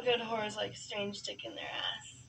All good whores like strange dick in their ass.